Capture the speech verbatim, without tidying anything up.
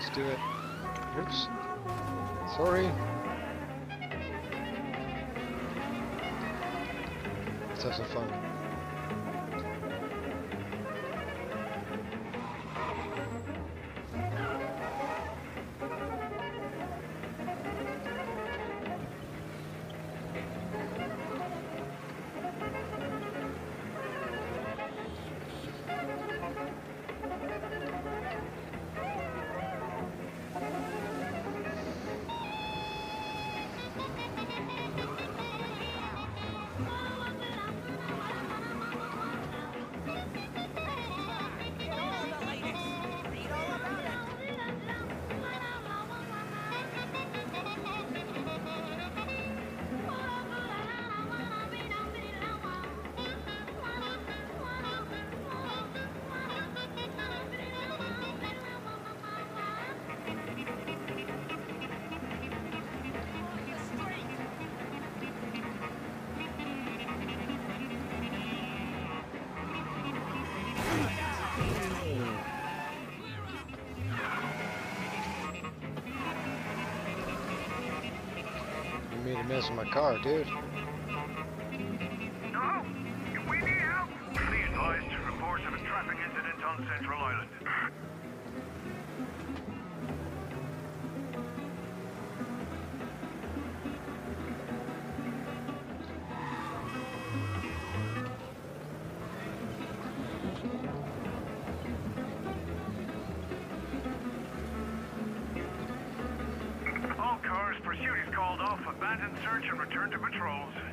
Let's do it. Oops. Sorry. Let's have some fun. You made a mess of my car, dude. No! We need help! Be advised, reports of a traffic incident on Central Island. All cars, pursuit is called off, abandon search and return to patrols.